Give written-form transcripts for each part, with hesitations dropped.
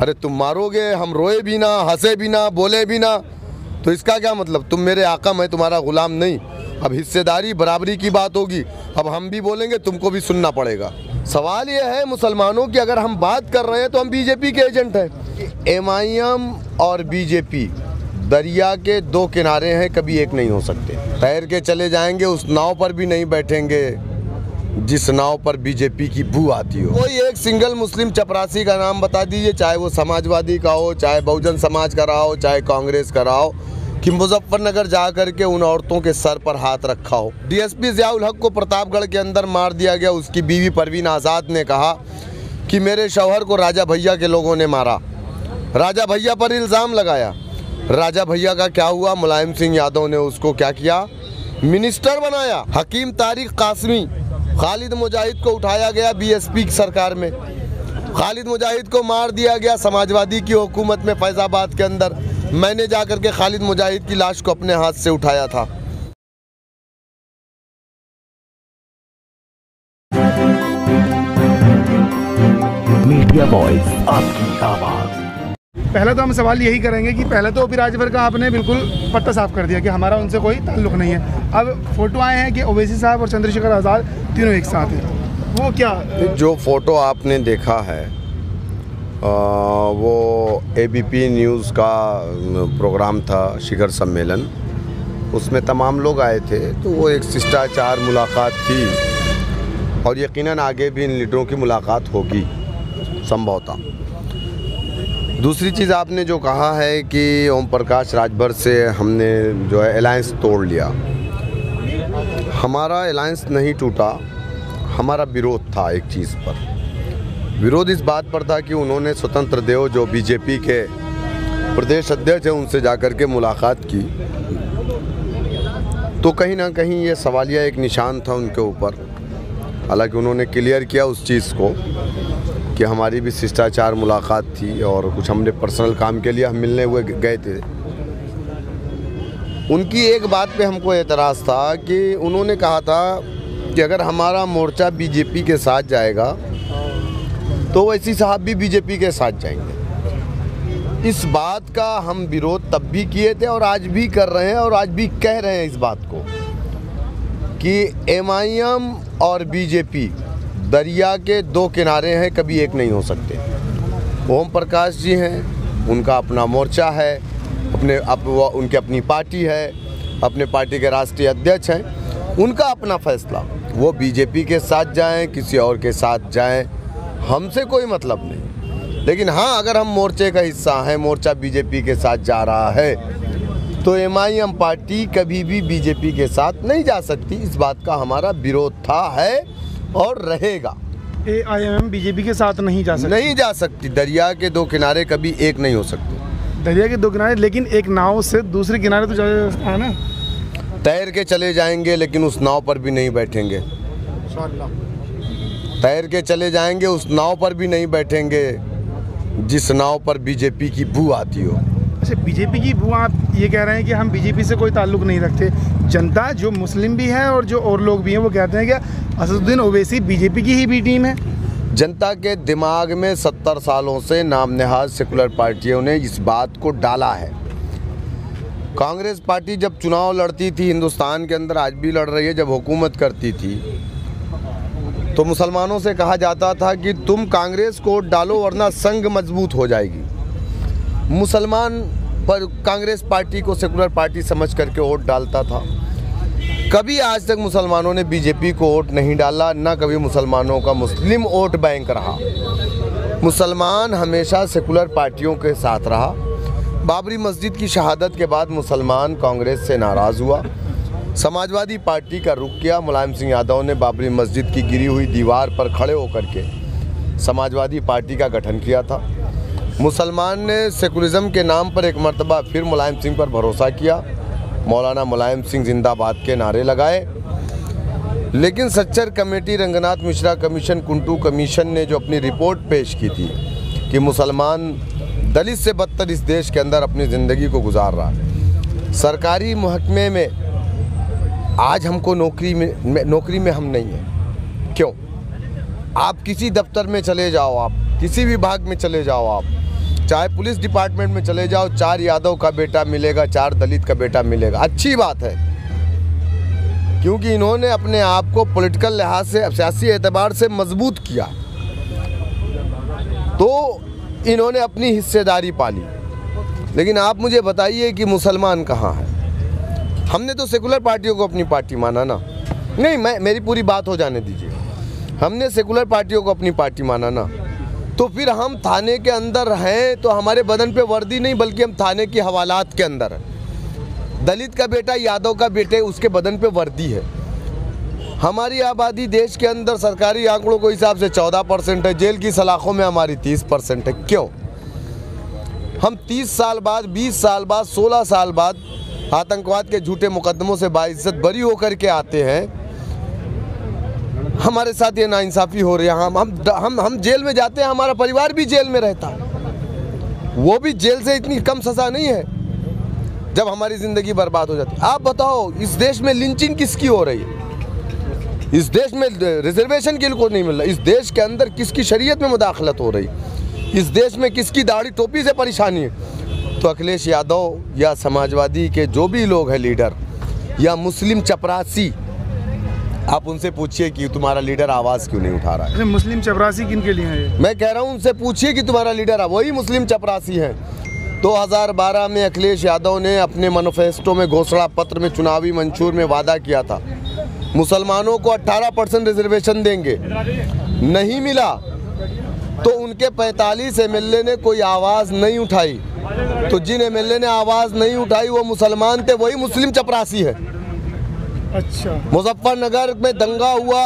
अरे तुम मारोगे, हम रोए भी ना, हंसे भी ना, बोले भी ना, तो इसका क्या मतलब? तुम मेरे आका, मैं तुम्हारा गुलाम नहीं। अब हिस्सेदारी बराबरी की बात होगी, अब हम भी बोलेंगे, तुमको भी सुनना पड़ेगा। सवाल ये है मुसलमानों की, अगर हम बात कर रहे हैं तो हम बीजेपी के एजेंट हैं। एमआईएम और बीजेपी दरिया के दो किनारे हैं, कभी एक नहीं हो सकते। तैर के चले जाएंगे, उस नाव पर भी नहीं बैठेंगे जिस नाव पर बीजेपी की बू आती हो। कोई एक सिंगल मुस्लिम चपरासी का नाम बता दीजिए, चाहे वो समाजवादी का हो, चाहे बहुजन समाज का रहा हो, चाहे कांग्रेस का रहा हो, कि मुजफ्फरनगर जा करके उन औरतों के सर पर हाथ रखा हो। डीएसपी ज़ियाउल हक को प्रतापगढ़ के अंदर मार दिया गया। उसकी बीवी परवीन आज़ाद ने कहा कि मेरे शौहर को राजा भैया के लोगों ने मारा, राजा भैया पर इल्ज़ाम लगाया। राजा भैया का क्या हुआ? मुलायम सिंह यादव ने उसको क्या किया? मिनिस्टर बनाया। हकीम तारिक कासमी, खालिद मुजाहिद को उठाया गया बीएसपी की सरकार में, खालिद मुजाहिद को मार दिया गया समाजवादी की हुकूमत में फैज़ाबाद के अंदर। मैंने जाकर के खालिद मुजाहिद की लाश को अपने हाथ से उठाया था। मीडिया वॉइस, आपकी आवाज़। पहले तो हम सवाल यही करेंगे कि पहले तो ओबी राजभर का आपने बिल्कुल पट्टा साफ कर दिया कि हमारा उनसे कोई ताल्लुक़ नहीं है। अब फ़ोटो आए हैं कि ओवैसी साहब और चंद्रशेखर आज़ाद तीनों एक साथ हैं, वो क्या? जो फ़ोटो आपने देखा है वो एबीपी न्यूज़ का प्रोग्राम था, शिखर सम्मेलन, उसमें तमाम लोग आए थे, तो वो एक शिष्टाचार मुलाकात थी और यकीनन आगे भी इन लीडरों की मुलाकात होगी संभवतः। दूसरी चीज़ आपने जो कहा है कि ओम प्रकाश राजभर से हमने जो है अलायंस तोड़ लिया, हमारा अलायंस नहीं टूटा, हमारा विरोध था एक चीज़ पर। विरोध इस बात पर था कि उन्होंने स्वतंत्र देव जो बीजेपी के प्रदेश अध्यक्ष हैं उनसे जाकर के मुलाकात की, तो कहीं ना कहीं ये सवालिया एक निशान था उनके ऊपर। हालांकि उन्होंने क्लियर किया उस चीज़ को कि हमारी भी शिष्टाचार मुलाकात थी और कुछ हमने पर्सनल काम के लिए हम मिलने हुए गए थे। उनकी एक बात पे हमको एतराज़ था कि उन्होंने कहा था कि अगर हमारा मोर्चा बीजेपी के साथ जाएगा तो ओवैसी साहब भी बीजेपी के साथ जाएंगे। इस बात का हम विरोध तब भी किए थे और आज भी कर रहे हैं और आज भी कह रहे हैं इस बात को कि एमआईएम और बीजेपी दरिया के दो किनारे हैं, कभी एक नहीं हो सकते। ओम प्रकाश जी हैं, उनका अपना मोर्चा है, उनकी अपनी पार्टी है, अपने पार्टी के राष्ट्रीय अध्यक्ष हैं, उनका अपना फैसला। वो बीजेपी के साथ जाएं, किसी और के साथ जाएं, हमसे कोई मतलब नहीं। लेकिन हाँ, अगर हम मोर्चे का हिस्सा हैं, मोर्चा बीजेपी के साथ जा रहा है, तो एमआईएम पार्टी कभी भी बीजेपी के साथ नहीं जा सकती। इस बात का हमारा विरोध था, है और रहेगा। एआईएम बीजेपी के साथ नहीं जा सकती। दरिया के दो किनारे कभी एक नहीं हो सकते। दरिया के दो किनारे, लेकिन एक नाव से दूसरे किनारे तो जाना है ना। तैर के चले जाएंगे लेकिन उस नाव पर भी नहीं बैठेंगे। तैर के चले जाएंगे, उस नाव पर भी नहीं बैठेंगे जिस नाव पर बीजेपी की बू आती हो। अच्छा, बीजेपी की बू, आप ये कह रहे हैं कि हम बीजेपी से कोई ताल्लुक़ नहीं रखते। जनता जो मुस्लिम भी है और जो और लोग भी हैं वो कहते हैं कि असदुद्दीन ओवैसी बीजेपी की ही बी टीम है। जनता के दिमाग में 70 सालों से नाम नेहाज सेकुलर पार्टियों ने इस बात को डाला है। कांग्रेस पार्टी जब चुनाव लड़ती थी हिंदुस्तान के अंदर, आज भी लड़ रही है, जब हुकूमत करती थी तो मुसलमानों से कहा जाता था कि तुम कांग्रेस को वोट डालो वरना संघ मजबूत हो जाएगी। मुसलमान पर कांग्रेस पार्टी को सेकुलर पार्टी समझ करके वोट डालता था। कभी आज तक मुसलमानों ने बीजेपी को वोट नहीं डाला, ना कभी मुसलमानों का मुस्लिम वोट बैंक रहा। मुसलमान हमेशा सेकुलर पार्टियों के साथ रहा। बाबरी मस्जिद की शहादत के बाद मुसलमान कांग्रेस से नाराज़ हुआ, समाजवादी पार्टी का रुख किया। मुलायम सिंह यादव ने बाबरी मस्जिद की गिरी हुई दीवार पर खड़े होकर के समाजवादी पार्टी का गठन किया था। मुसलमान ने सेकुलरिज्म के नाम पर एक मर्तबा फिर मुलायम सिंह पर भरोसा किया, मौलाना मुलायम सिंह जिंदाबाद के नारे लगाए। लेकिन Sachar committee, Ranganath Mishra commission, Kundu commission ने जो अपनी रिपोर्ट पेश की थी कि मुसलमान दलित से बदतर इस देश के अंदर अपनी ज़िंदगी को गुजार रहा है। सरकारी महकमे में आज हमको नौकरी में हम नहीं हैं। क्यों? आप किसी दफ्तर में चले जाओ, आप किसी विभाग में चले जाओ, चाहे पुलिस डिपार्टमेंट में चले जाओ, 4 यादव का बेटा मिलेगा, 4 दलित का बेटा मिलेगा। अच्छी बात है, क्योंकि इन्होंने अपने आप को पॉलिटिकल लिहाज से, सियासी एतबार से मजबूत किया, तो इन्होंने अपनी हिस्सेदारी पाली। लेकिन आप मुझे बताइए कि मुसलमान कहाँ है? हमने तो सेकुलर पार्टियों को अपनी पार्टी माना ना। नहीं, मेरी पूरी बात हो जाने दीजिए। हमने सेकुलर पार्टियों को अपनी पार्टी माना ना, तो फिर हम थाने के अंदर हैं तो हमारे बदन पे वर्दी नहीं, बल्कि हम थाने की हवालात के अंदर हैं। दलित का बेटा, यादव का बेटे, उसके बदन पे वर्दी है। हमारी आबादी देश के अंदर सरकारी आंकड़ों के हिसाब से 14% है, जेल की सलाखों में हमारी 30% है। क्यों? हम 30 साल बाद, 20 साल बाद, 16 साल बाद आतंकवाद के झूठे मुकदमों से बाइज्जत बरी होकर के आते हैं। हमारे साथ ये नाइंसाफ़ी हो रही है। हम जेल में जाते हैं, हमारा परिवार भी जेल में रहता है, वो भी जेल से इतनी कम सज़ा नहीं है जब हमारी ज़िंदगी बर्बाद हो जाती है। आप बताओ, इस देश में लिंचिंग किसकी हो रही है? इस देश में रिजर्वेशन किसको नहीं मिल रहा? इस देश के अंदर किसकी शरीयत में मुदाखलत हो रही? इस देश में किसकी दाढ़ी टोपी से परेशानी है? तो अखिलेश यादव या समाजवादी के जो भी लोग हैं लीडर, या मुस्लिम चपरासी, आप उनसे पूछिए कि तुम्हारा लीडर आवाज़ क्यों नहीं उठा रहा है। मुस्लिम चपरासी किन के लिए है? मैं कह रहा हूँ उनसे पूछिए कि तुम्हारा लीडर, वही मुस्लिम चपरासी हैं। 2012 में अखिलेश यादव ने अपने मैनिफेस्टो में, घोषणा पत्र में, चुनावी मंशूर में वादा किया था मुसलमानों को 18% रिजर्वेशन देंगे। नहीं मिला तो उनके 45 MLA ने कोई आवाज़ नहीं उठाई। तो जिन MLA ने आवाज़ नहीं उठाई वो मुसलमान थे, वही मुस्लिम चपरासी है। अच्छा। मुजफ्फरनगर में दंगा हुआ,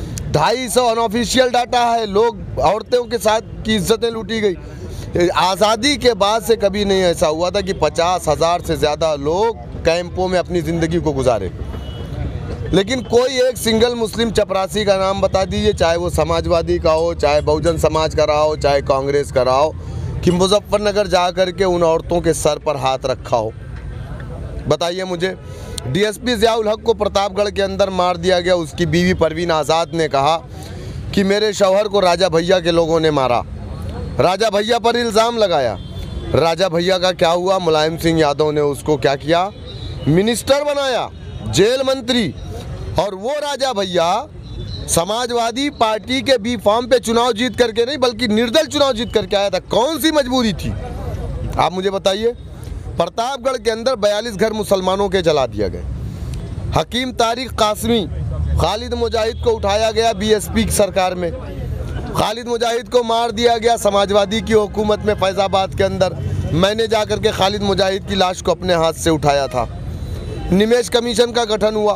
250 अनऑफिशियल डाटा है, लोग, औरतों के साथ की इज्जतें लूटी गई। आज़ादी के बाद से कभी नहीं ऐसा हुआ था कि 50,000 से ज़्यादा लोग कैंपों में अपनी ज़िंदगी को गुजारे। लेकिन कोई एक सिंगल मुस्लिम चपरासी का नाम बता दीजिए, चाहे वो समाजवादी का हो, चाहे बहुजन समाज का रहा हो, चाहे कांग्रेस का रहा हो, कि मुजफ्फरनगर जा कर के उन औरतों के सर पर हाथ रखा हो। बताइए मुझे। DSP ज़ियाउल हक को प्रतापगढ़ के अंदर मार दिया गया। उसकी बीवी परवीन आज़ाद ने कहा कि मेरे शौहर को राजा भैया के लोगों ने मारा। राजा भैया पर इल्ज़ाम लगाया। राजा भैया का क्या हुआ? मुलायम सिंह यादव ने उसको क्या किया? मिनिस्टर बनाया, जेल मंत्री। और वो राजा भैया समाजवादी पार्टी के बी फॉर्म पे चुनाव जीत करके नहीं, बल्कि निर्दल चुनाव जीत करके आया था। कौन सी मजबूरी थी, आप मुझे बताइए। प्रतापगढ़ के अंदर 42 घर मुसलमानों के जला दिया गए। हकीम तारिक कासमी, खालिद मुजाहिद को उठाया गया BSP की सरकार में, खालिद मुजाहिद को मार दिया गया समाजवादी की हुकूमत में फैज़ाबाद के अंदर। मैंने जाकर के खालिद मुजाहिद की लाश को अपने हाथ से उठाया था। निमेश कमीशन का गठन हुआ।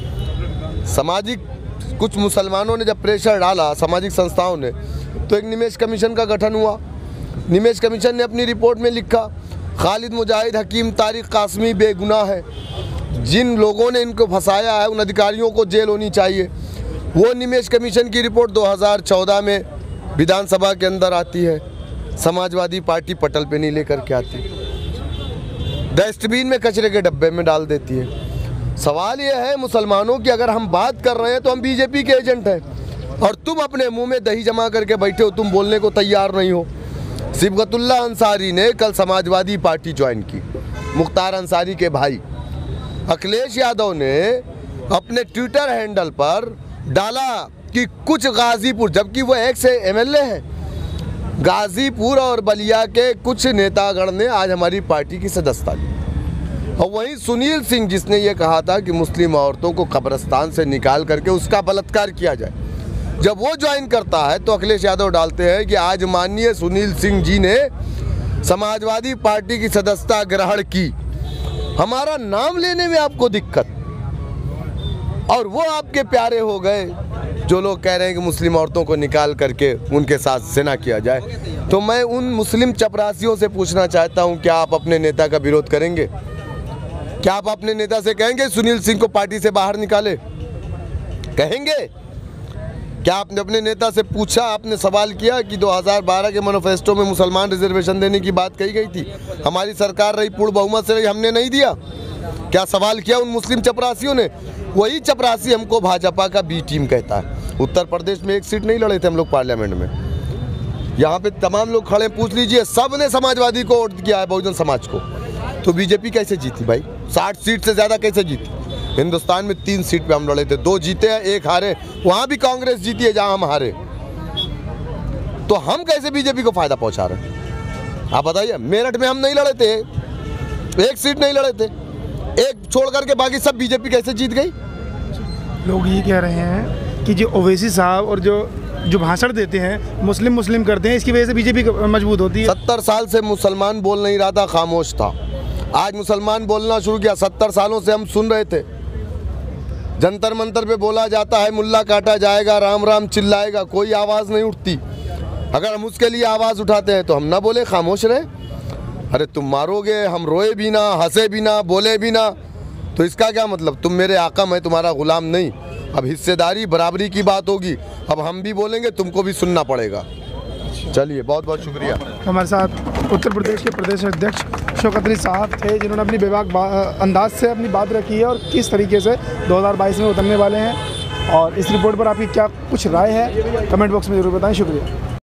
सामाजिक कुछ मुसलमानों ने जब प्रेशर डाला, सामाजिक संस्थाओं ने, तो एक निमेश कमीशन का गठन हुआ। निमेश कमीशन ने अपनी रिपोर्ट में लिखा, खालिद मुजाहिद, हकीम तारिक कासमी बेगुनाह है। जिन लोगों ने इनको फंसाया है उन अधिकारियों को जेल होनी चाहिए। वो निमेश कमीशन की रिपोर्ट 2014 में विधानसभा के अंदर आती है। समाजवादी पार्टी पटल पे नहीं लेकर के आती, डस्टबिन में, कचरे के डब्बे में डाल देती है। सवाल यह है मुसलमानों की, अगर हम बात कर रहे हैं तो हम BJP के एजेंट हैं और तुम अपने मुंह में दही जमा करके बैठे हो, तुम बोलने को तैयार नहीं हो। सिबगतुल्ला अंसारी ने कल समाजवादी पार्टी ज्वाइन की, मुख्तार अंसारी के भाई। अखिलेश यादव ने अपने ट्विटर हैंडल पर डाला कि कुछ गाजीपुर, जबकि वो एक से MLA है, गाजीपुर और बलिया के कुछ नेतागण ने आज हमारी पार्टी की सदस्यता ली। और वहीं सुनील सिंह, जिसने ये कहा था कि मुस्लिम औरतों को कब्रिस्तान से निकाल करके उसका बलात्कार किया जाए, जब वो ज्वाइन करता है तो अखिलेश यादव डालते हैं कि आज माननीय सुनील सिंह जी ने समाजवादी पार्टी की सदस्यता ग्रहण की। हमारा नाम लेने में आपको दिक्कत, और वो आपके प्यारे हो गए जो लोग कह रहे हैं कि मुस्लिम औरतों को निकाल करके उनके साथ ज़िना किया जाए। तो मैं उन मुस्लिम चपरासियों से पूछना चाहता हूं, क्या आप अपने नेता का विरोध करेंगे? क्या आप अपने नेता से कहेंगे सुनील सिंह को पार्टी से बाहर निकाले? कहेंगे? क्या आपने अपने नेता से पूछा, आपने सवाल किया कि 2012 के मैनिफेस्टो में मुसलमान रिजर्वेशन देने की बात कही गई थी, हमारी सरकार रही, पूर्ण बहुमत से रही, हमने नहीं दिया? क्या सवाल किया उन मुस्लिम चपरासियों ने? वही चपरासी हमको भाजपा का B टीम कहता है। उत्तर प्रदेश में एक सीट नहीं लड़े थे हम लोग पार्लियामेंट में। यहाँ पे तमाम लोग खड़े, पूछ लीजिए, सब ने समाजवादी को वोट किया है, बहुजन समाज को। तो बीजेपी कैसे जीती भाई? 60 सीट से ज़्यादा कैसे जीती? हिंदुस्तान में 3 सीट पे हम लड़े थे, 2 जीते हैं, 1 हारे। वहाँ भी कांग्रेस जीती है जहाँ हम हारे। तो हम कैसे बीजेपी को फायदा पहुँचा रहे हैं आप बताइए? मेरठ में हम नहीं लड़े थे, 1 सीट नहीं लड़े थे, 1 छोड़ करके बाकी सब बीजेपी कैसे जीत गई? लोग ये कह रहे हैं कि जो ओवैसी साहब और जो भाषण देते हैं मुस्लिम करते हैं, इसकी वजह से बीजेपी मजबूत होती है। 70 साल से मुसलमान बोल नहीं रहा था, खामोश था। आज मुसलमान बोलना शुरू किया। 70 सालों से हम सुन रहे थे, जंतर मंतर पे बोला जाता है मुल्ला काटा जाएगा, राम राम चिल्लाएगा, कोई आवाज़ नहीं उठती। अगर हम उसके लिए आवाज़ उठाते हैं तो हम ना बोले, खामोश रहे। अरे तुम मारोगे, हम रोए भी ना, हंसे भी ना, बोले भी ना, तो इसका क्या मतलब? तुम मेरे आका, मैं तुम्हारा गुलाम नहीं। अब हिस्सेदारी बराबरी की बात होगी, अब हम भी बोलेंगे, तुमको भी सुनना पड़ेगा। चलिए, बहुत बहुत शुक्रिया। हमारे साथ उत्तर प्रदेश के प्रदेश अध्यक्ष शौकत अली साहब थे, जिन्होंने अपनी बेबाक अंदाज से अपनी बात रखी है और किस तरीके से 2022 में उतरने वाले हैं। और इस रिपोर्ट पर आपकी क्या कुछ राय है, कमेंट बॉक्स में ज़रूर बताएं। शुक्रिया।